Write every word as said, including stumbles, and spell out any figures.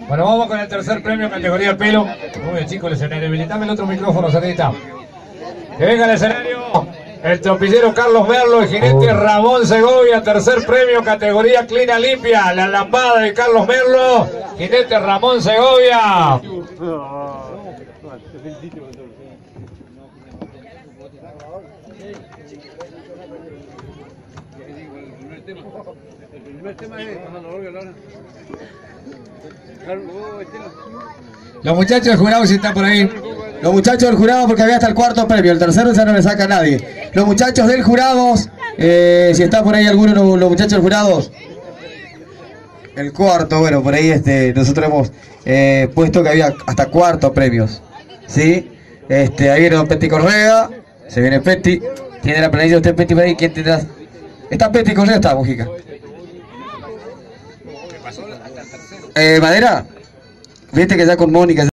Bueno, vamos con el tercer premio, categoría pelo. Muy bien, chicos, el escenario. Habilitame el otro micrófono, Cerdita. Que venga al escenario el tropillero Carlos Merlo, el jinete Ramón Segovia. Tercer premio, categoría clina limpia. La lambada de Carlos Merlo, jinete Ramón Segovia. El primer tema es cuando lo vuelve a hablar. Los muchachos del jurado, si están por ahí. Los muchachos del jurado, porque había hasta el cuarto premio. El tercero ya no le saca a nadie. Los muchachos del jurado, eh, si está por ahí alguno, los, los muchachos del jurado. El cuarto, bueno, por ahí este, nosotros hemos eh, puesto que había hasta cuarto premios. ¿Sí? Este, ahí viene don Petty Correa. Se viene Petty. Tiene la planilla usted, Petty, por ahí. ¿Quién tendrá? ¿Está Petty Correa? Está, Mujica. Eh, Madera. Viste que ya con Mónica.